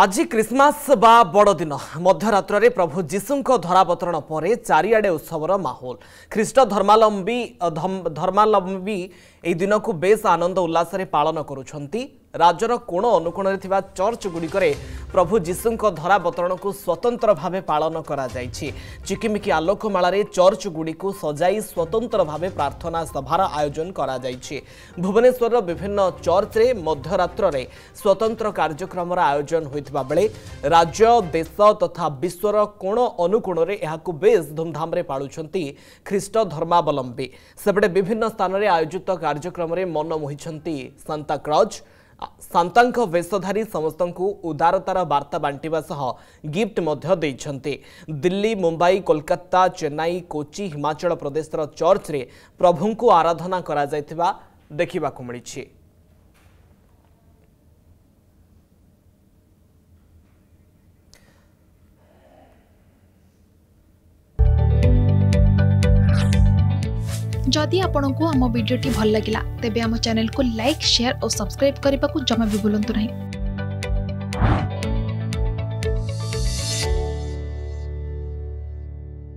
आज क्रिसमस बा बड़ दिन मध्यरात्र प्रभु जीशुंक धरावतरण पर चारिआडे उत्सवर माहौल। ख्रीष्ट धर्मावलंबी ए दिन को बेस आनंद उल्लास पालन करुछंती। राज्यर कोण अनुकोण चर्च गुड़िकर प्रभु जीशुंक धरावतरण को स्वतंत्र भाव पालन करा जायछि। चिकिमिकी आलोकमाल चर्च गुड़ी को सजाई स्वतंत्र भाव प्रार्थना सभार आयोजन करा जायछि। भुवनेश्वर विभिन्न चर्च रे मध्यरात्र रे स्वतंत्र कार्यक्रम आयोजन होइतिबा बेले राज्य देश तथा विश्वर कोण अनुकोण रे एहाकु बेस धूमधाम रे पाळुछंती ख्रीष्ट धर्मावलंबी। सेपटे विभिन्न स्थान रे आयोजित कार्यक्रम रे मन मोहिछंती सांता क्लॉज। सांतांक वेशधारी समस्त उदारतार वार्ता बांटिबा सह गिफ्ट मध्य देइछंती। दिल्ली, मुंबई, कोलकाता, चेन्नई, कोची, हिमाचल प्रदेश चर्च रे प्रभु को आराधना करा जायतिबा देखिबा को मिलिछि। जदि आपंक आम भिडी भल लगा तेब आम चैनल को लाइक, शेयर और सब्सक्राइब करने को जमा भी भूलु नहीं।